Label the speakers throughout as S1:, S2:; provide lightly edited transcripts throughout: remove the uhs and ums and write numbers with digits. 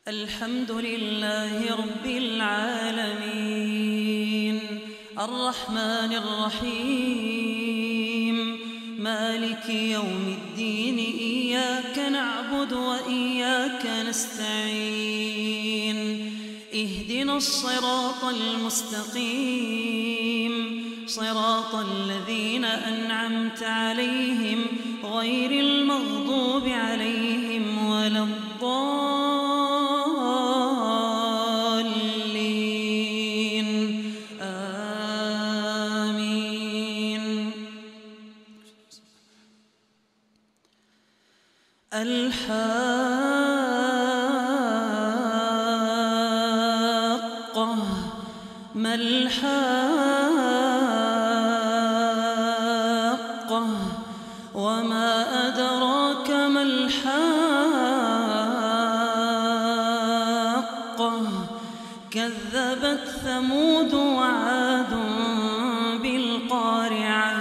S1: الحمد لله رب العالمين الرحمن الرحيم مالك يوم الدين إياك نعبد وإياك نستعين اهدنا الصراط المستقيم صراط الذين أنعمت عليهم غير المغضوب عليهم ولا الضالين آمين. الحاقة ما الحاقة وما أدراك ما الحاقة كذبت ثمود وعاد بالقارعة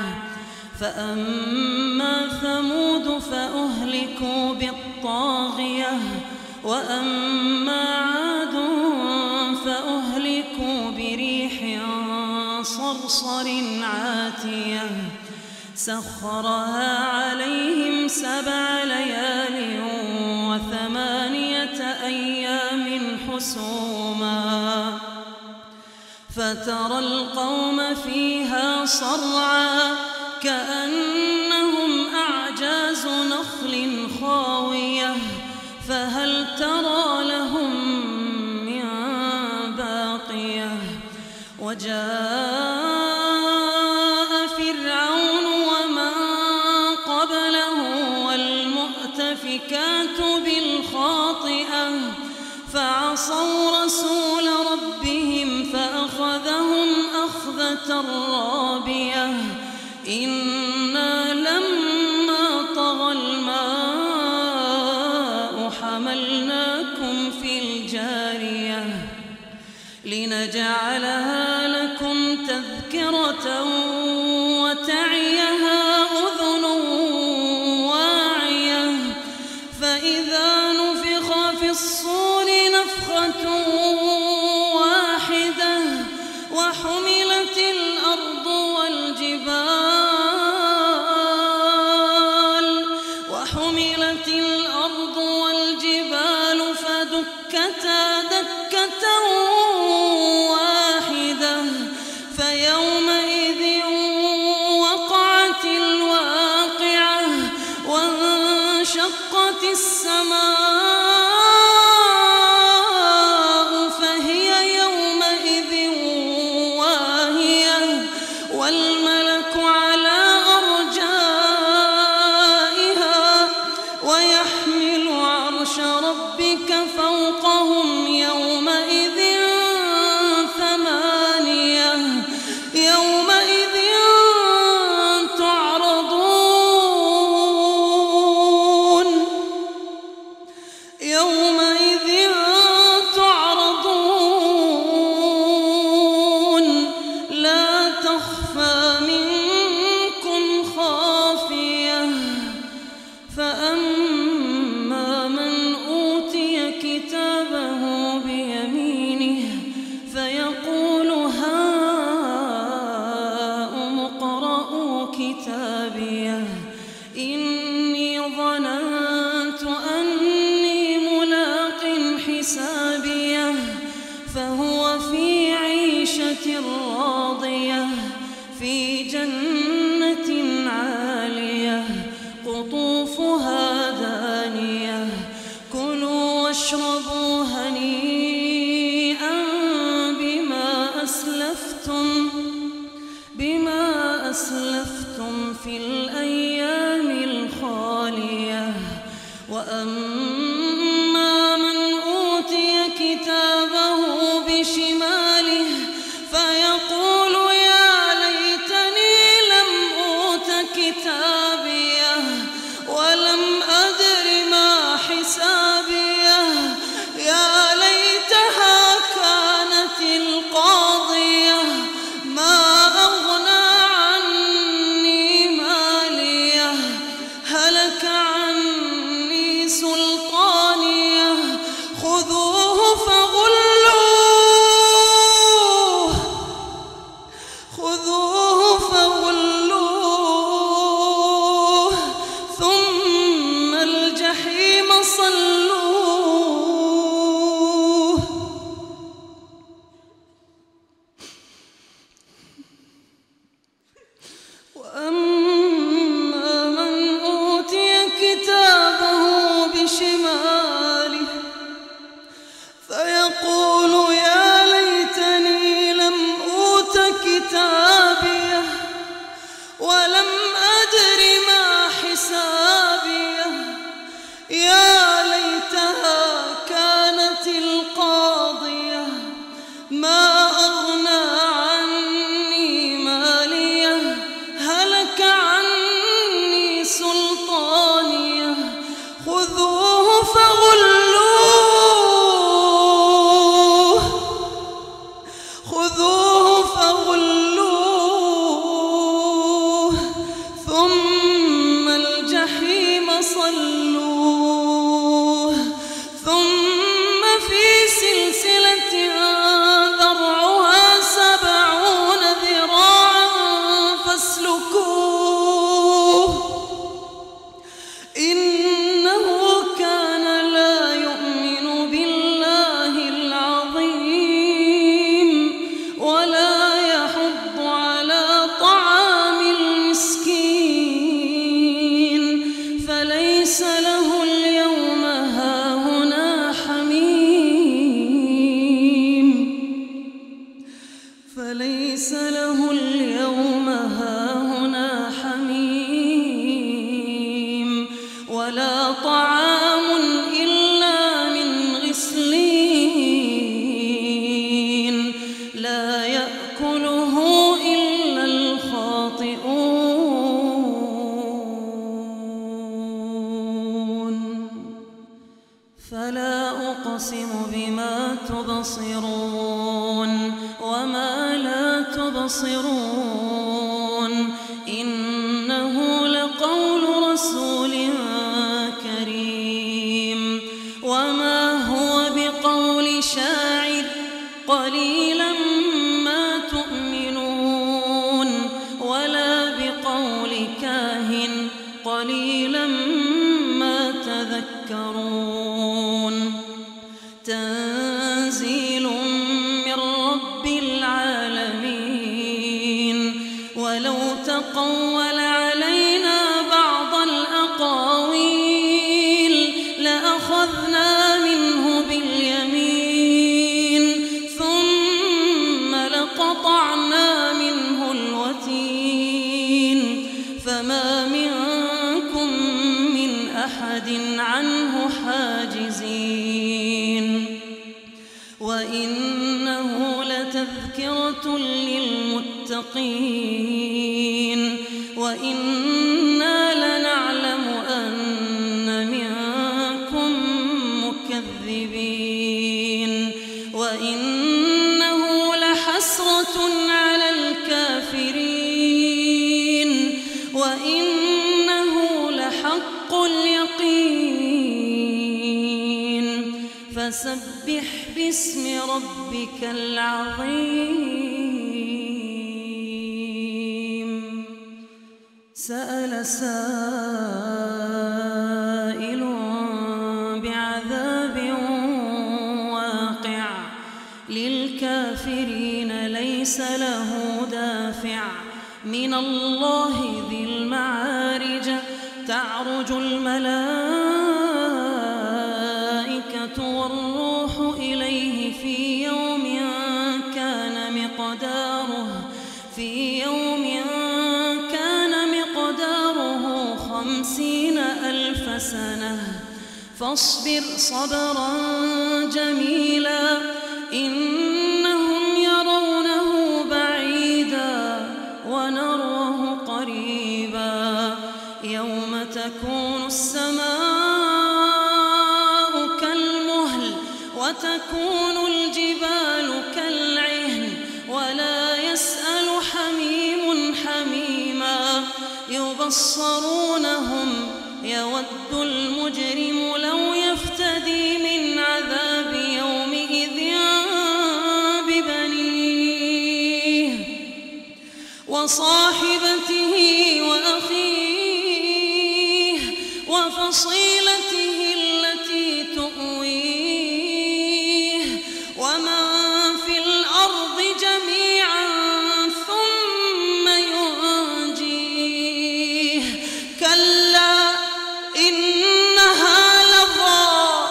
S1: فأما ثمود فأهلكوا بالطاغية وأما عاد فأهلكوا بريح صرصر عاتية سخرها عليهم 7 ليال و8 أيام حسوما فترى القوم فيها صرعا كأنهم أعجاز نخل خاوية فهل ترى لهم من باقية وجاء فرعون ومن قبله والمؤتفكات بالخاطئة فعصوا رسول ربهم فأخذهم أخذة رابية إنا لما طغى الماء حملناكم في الجارية لنجعلها لكم تذكرة وتعيها أذن واعية فإذا نفخ في الصور نفخة واحدة وحملت الأرض والجبال فدكتا دكة واحدة فيومئذ وقعت الواقعة وانشقت السماء فهي يومئذ واهية والملك على أرجائها ويحمل عرش ربك فوقهم يومئذ 8 يومئذ تعرضون لا تخفى منكم خافية فأما من أوتي كتابه بيمينه فيقول هاؤم اقرءوا كتابيه إني ظننت أني ملاق حسابيه فهو في عيشة راضية في جنة عالية قطوفها دانية كلوا واشربوا هنيئا بما أسلفتم في الأيام الخالية وأما من أوتي كتابه بشماله فيقول يا ليتني لم أوت كتابيه ولم أدر ما حسابيه يا ليتها كانت القاضية ما أغنى عني ماليه هلك عني سلطانيه أقسم بما تبصرون وما لا تبصرون إنه لقول رسول كريم وما هو بقول شاعر قليلا ما تؤمنون ولا بقول كاهن قليلا ما تذكرون تنزيل من رب العالمين ولو تقول علينا بعض الأقاويل لأخذنا منه باليمين ثم لقطعنا منه الوتين فما منكم من أحد عنه حاجزين وإنه لتذكرة للمتقين وإنا لنعلم أن منكم مكذبين وإنه لحسرة على الكافرين وإنه لحق اليقين فسبح باسم ربك العظيم سأل سائل بعذاب واقع للكافرين ليس له دافع من الله ذي المعارج تعرج الملائكة والروح إليه في يوم كان مقداره 50,000 سنة فاصبر صبرا جميلا إنهم يرونه بعيدا ونراه قريبا يوم تكون السماء كالمهل وتكون الجبال كالعهن ولا يسأل حميم حميما يبصرونهم يود المجرم لو يفتدي من عذاب يومئذ ببنيه وصاحبته وأخيه وفصيلته التي تؤويه ومن في الأرض جميعا ثم ينجيه كلا إنها لظى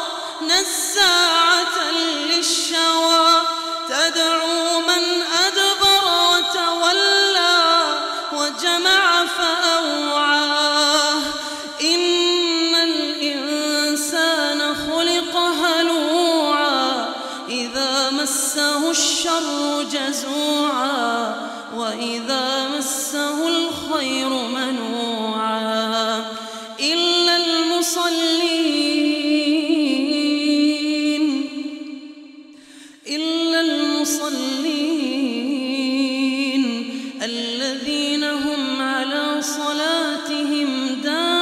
S1: نزاعة للشوى تدعو من أدبر وتولى وجمع فأوعاه إن الإنسان خلق هلوعا إذا مسه الشر جزوعا وإذا مسه الخير منوعا إلا المصلين الذين هم على صلاتهم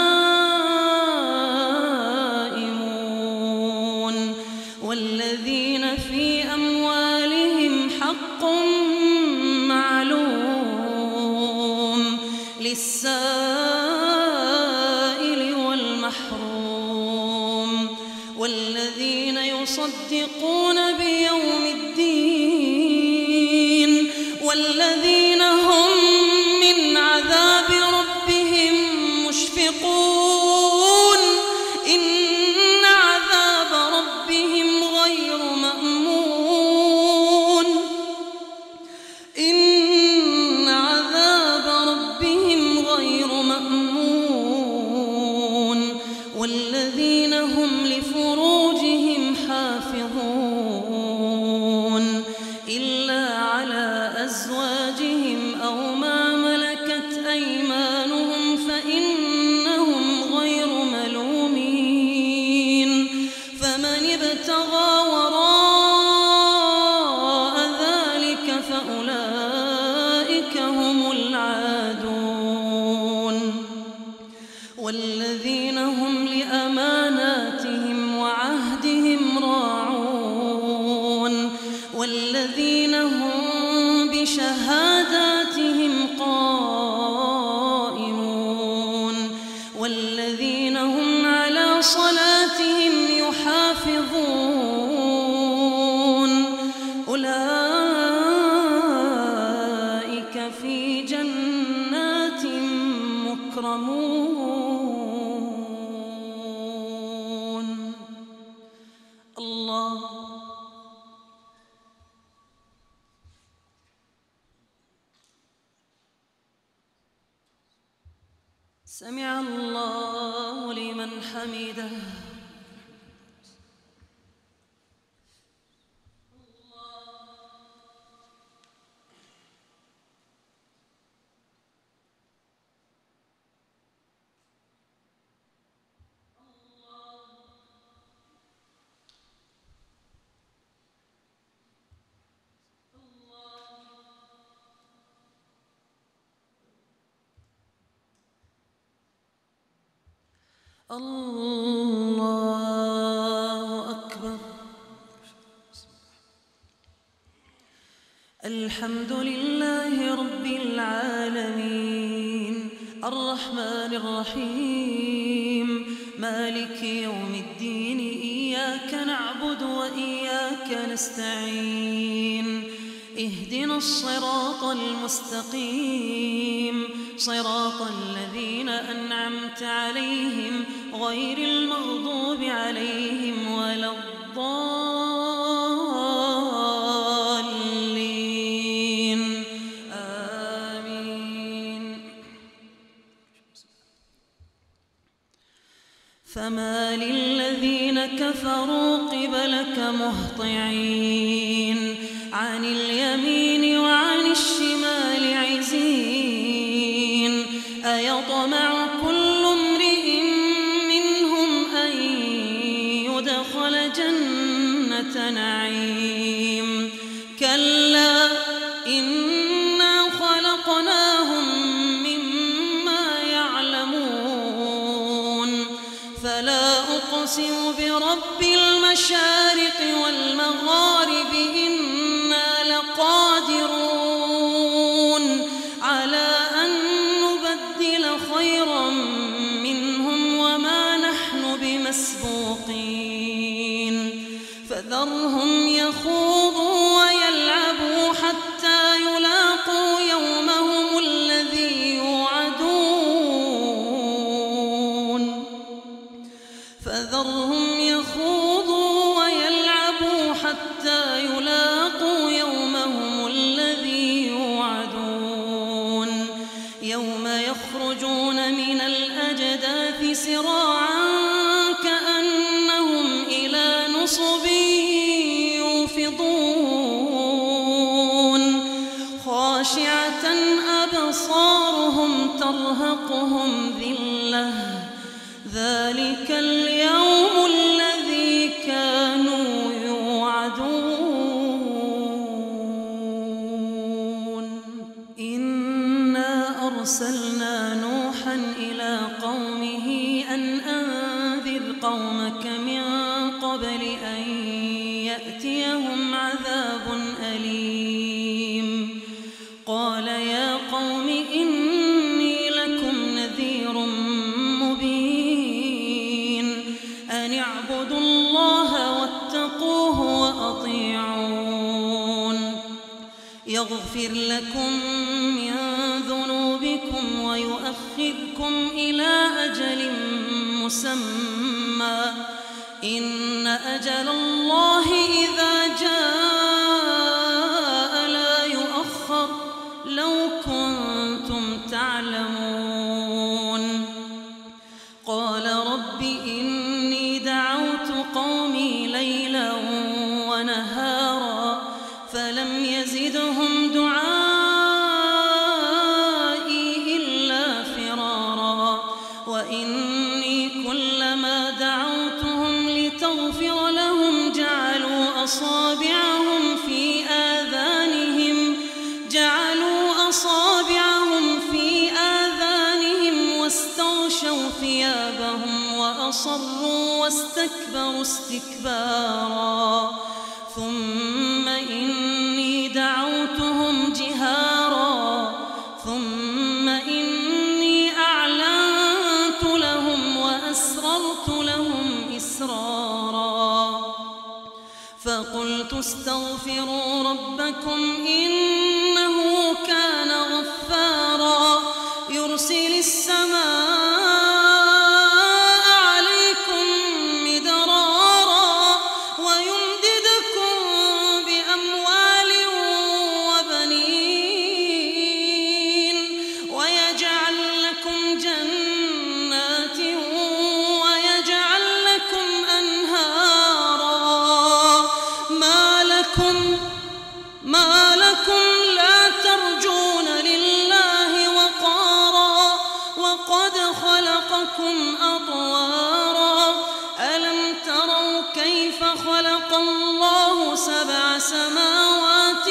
S1: دائمون والذين في أموالهم حق معلوم للسائل والمحروم والذين يصدقون بيوم الدين والذين هم من عذاب ربهم مشفقون إن عذاب ربهم غير مأمون إن عذاب ربهم غير مأمون والذين هم لفروجهم حافظون إلا على أزواجهم أو ما ملكت أيمانهم فإنهم غير ملومين فمن ابتغى والذين هم لأماناتهم وعهدهم راعون والذين هم بشهاداتهم قائمون والذين هم على صلاتهم يحافظون أولئك في جنات مكرمون. الله سمع الله لمن حمده. الله أكبر. الحمد لله رب العالمين الرحمن الرحيم مالك يوم الدين إياك نعبد وإياك نستعين اهدنا الصراط المستقيم صراط الذين أنعمت عليهم غير المغضوب عليهم ولا الضالين آمين. فما للذين كفروا قبلك مهطعين عن اليمين وعن الشمال عزين أيطمع كل امرئ منهم أن يدخل جنة نعيم كلا إنا خلقناهم مما يعلمون فلا أقسم برب المشارق والمغارب إنا لقادرون على أن نبدل خيرا منهم وما نحن بمسبوقين فذرهم يخوضوا ويلعبوا حتى يلاقوا يومهم الذي يوعدون فذرهم يخوضوا ويلعبوا حتى يلاقوا يومهم الذي يوعدون يوم يخرجون من الأجداث سراعا كأنهم إلى نصب يوفضون خاشعة أبصارهم ترهقهم ذلة ذلك اليوم الذي كانوا يوعدون. إنا أرسلنا نوحا إلى قومه أن أنذر قومك من قبل أن يأتيهم عذاب أليم قال يا قوم إني لكم نذير مبين أن اعبدوا الله واتقوه وأطيعون يغفر لكم من ذنوبكم ويؤخركم إلى أجل مسمى إن أجل الله إذا جاء لا يؤخر لو كنتم تعلمون قال رب إني دعوت قومي ليلا ونهارا فلم يزدهم دعائي إلا فرارا وإني كلما دعوتهم لتغفر لهم جعلوا أصابعهم في آذانهم واستغشوا وأغشوا ثيابهم وأصروا واستكبروا استكبارا ثم إني دعوتهم جهارا ثم إني أعلنت لهم وأسررت لهم إسرارا فقلت استغفروا ربكم إنه كان غفارا يرسل السماء عليكم مدرارا ويمددكم بأموال وبنين ويجعل لكم جنات ويجعل لكم أنهارا ما لكم لا ترجون لله وقارا وقد خلقكم أطوارا ألم تروا كيف خلق الله 7 سماوات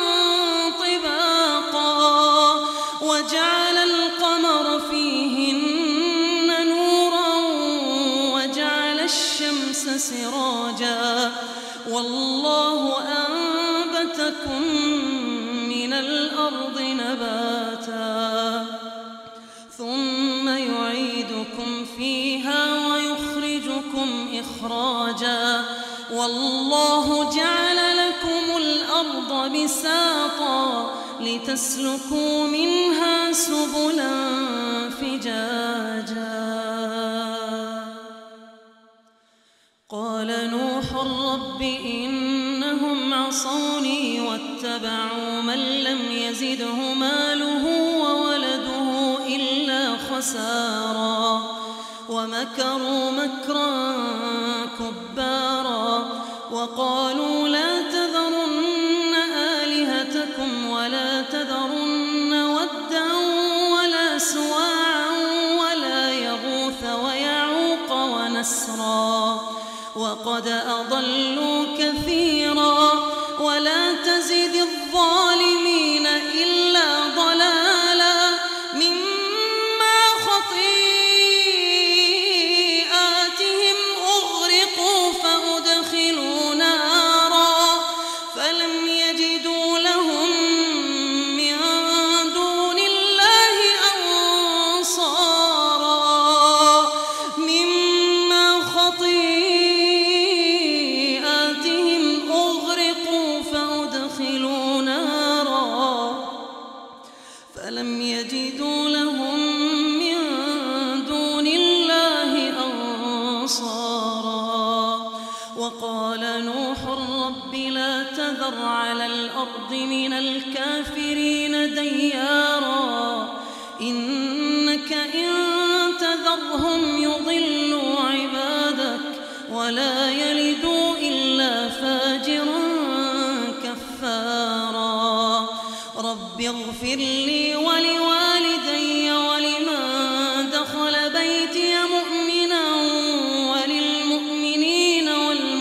S1: طباقا وجعل القمر فيهن نورا وجعل الشمس سراجا والله أنبتكم من الأرض نباتا ثم يعيدكم فيها ويخرجكم إخراجا والله جعل لكم الأرض بساطا لتسلكوا منها سبلا فجاجا قال نوح رب إنهم عصوني واتبعوا من لم يزده ماله وولده إلا خسارا ومكروا مكرا كبارا وقالوا لا تذرن آلهتكم ولا تذرن ودا ولا سواعا ولا يغوث ويعوق ونسرا وقد أضلوا كثيرا ولا تزد الظالمين إلا ضلالا مما خطيئاتهم أغرقوا فأدخلوا نارا فلم يجدوا لهم من دون الله أنصارا مما خطيئاتهم أغرقوا فأدخلوا نارا فلم يجدوا لهم من دون الله أنصارا وقال نوح رب لا تذر على الأرض من الكافرين ديارا إنك إن تذرهم يضلوا عبادك ولا يلدوا إلا فاجرا كفارا رب اغفر لي ولوالدي ولمن دخل بيتي مؤمنا وللمؤمنين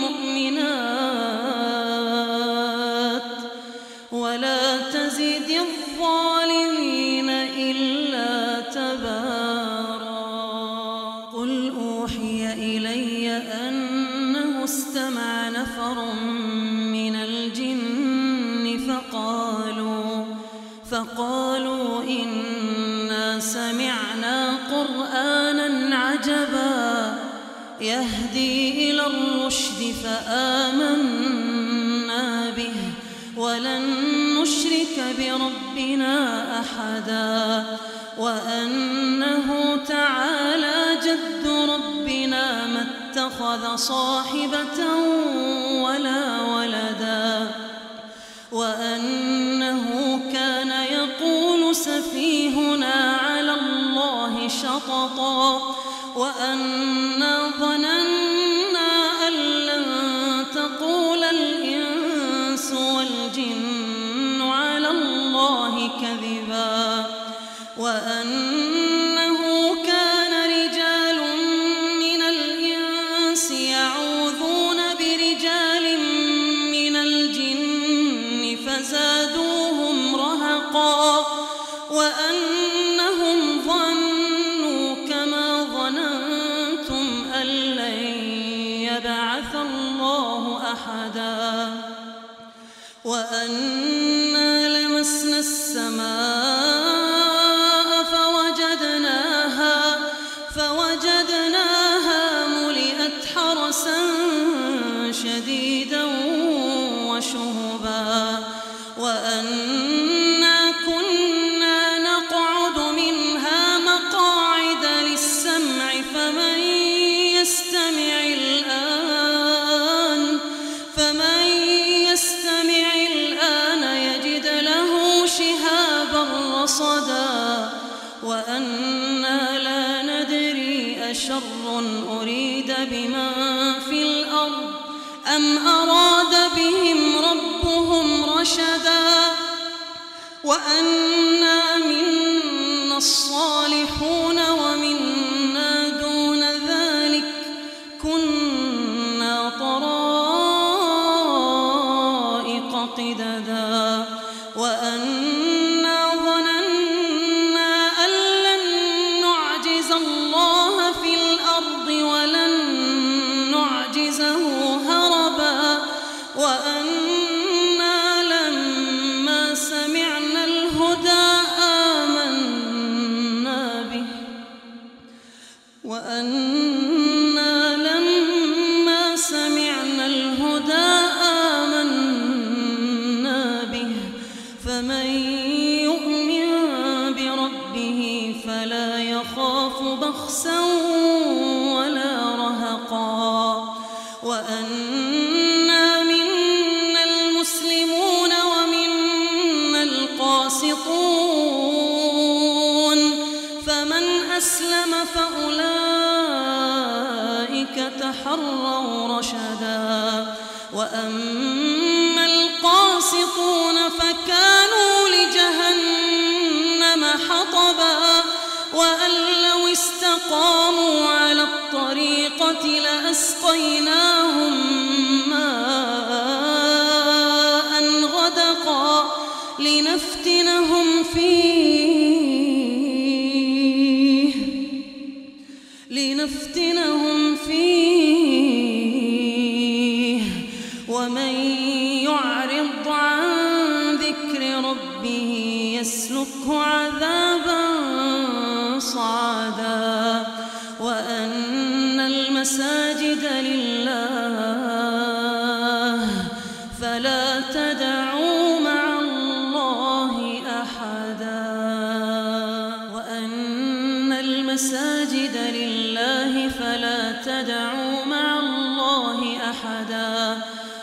S1: والمؤمنات ولا تزد الظالمين إلا تبارا قل أوحي إلي أنه استمع نفر من الجن فقالوا إنا سمعنا قرآنا عجبا يهدي إلى الرشد فآمنا به ولن نشرك بربنا أحدا وأنه تعالى جد ربنا ما اتخذ صاحبة ولا ولدا وأنه كان يقول سفيهنا على الله شططا وأنا ظننا أن لن تقول الإنس والجن على الله كذبا وأنه كان رجال من الإنس يعوذون برجال من الجن فزادوهم رهقا وأنهم ظنوا كما أحدا وأنا لمسنا السماء فوجدناها ملئت حرسا شديدا وشهبا وأنا كنا نقعد منها مقاعد للسمع فمن يستمع الآن يجد له شهابا رصدا وأنا لا ندري أشر أريد بمن في الأرض أم أراد بهم ربهم رشدا وأنا منا الصالحون ومنا دون ذلك كنا طرائق قددا وأنا ظننا أن لن نعجز الله في الأرض ولن نعجزه هربا وأنا لما سمعنا الهدى آمنا به فمن يؤمن بربه فلا يخاف بخسا ولا رهقا وأنا منا المسلمون ومنا القاسطون فمن أسلم فأولئك تحروا رشدا وأما القاسطون فكانوا لجهنم حطبا وأن لو استقاموا على الطريقة لأسقيناهم ماء غدقا لنفتنهم فيه ومن يعرض عن ذكر ربه يسلكه عذابا صعدا وأن المساجد لله فلا تدعوا مع الله أحدا وأن المساجد لله فلا تدعوا مع الله أحدا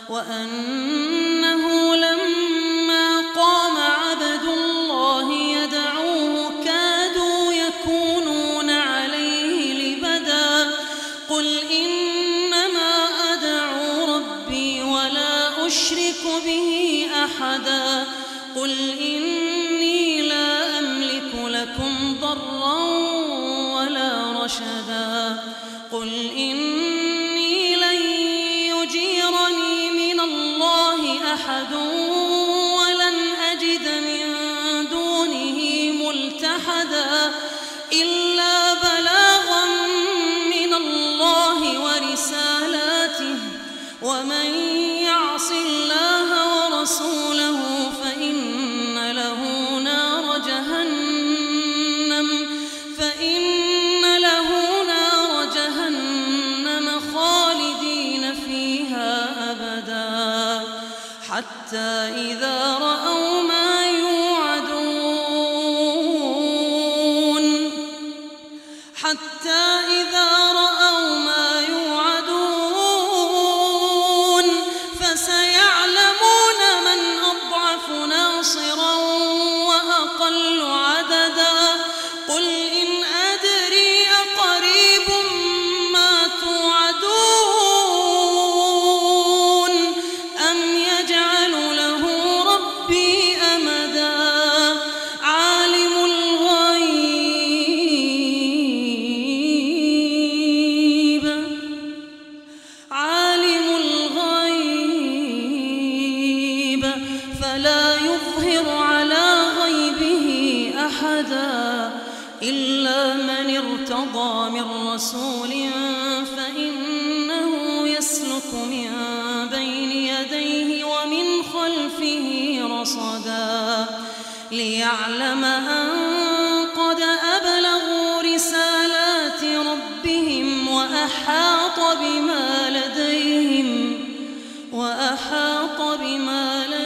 S1: وأنه لما قام عبد الله يدعوه كادوا يكونون عليه لبدا قل إنما أدعو ربي ولا أشرك به أحدا قل إني لا أملك لكم ضرا ولا رشدا قل إني لن يجيرني من الله أحد ولن أجد من دونه ملتحدا إلا بلاغا من الله ورسالاته ومن يعص الله ورسوله فإن له نار جهنم خالدين فيها أبدا حتى إذا رأوا ما يوعدون فسيعلمون من أضعف ناصرا وأقل عددا قل إن أدري أقريب ما توعدون أم يجعل له ربي أمدا عالم الغيب فلا يظهر على غيبه أحدا إلا من ارتضى من رسول فإنه يسلك من بين رصدا ليعلم أن قد أبلغوا رسالات ربهم وأحاط بما لديهم